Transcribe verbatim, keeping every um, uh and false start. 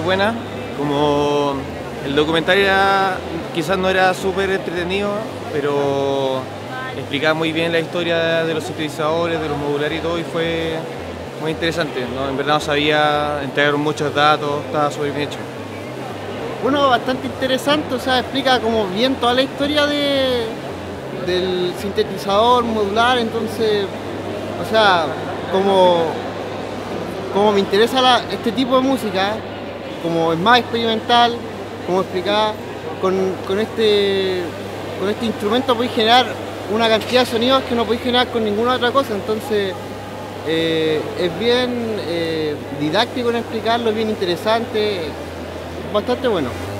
buena. Como el documental era, quizás no era súper entretenido, pero explicaba muy bien la historia de los sintetizadores, de los modulares y todo, y fue muy interesante, ¿no? En verdad no sabía, entregaron muchos datos, estaba súper bien hecho. Bueno, bastante interesante, o sea, explica como bien toda la historia de, del sintetizador modular, entonces, o sea, como, como me interesa la, este tipo de música, como es más experimental, como explicaba, con, con, este, con este instrumento podéis generar una cantidad de sonidos que no podéis generar con ninguna otra cosa, entonces eh, es bien eh, didáctico en explicarlo, es bien interesante, bastante bueno.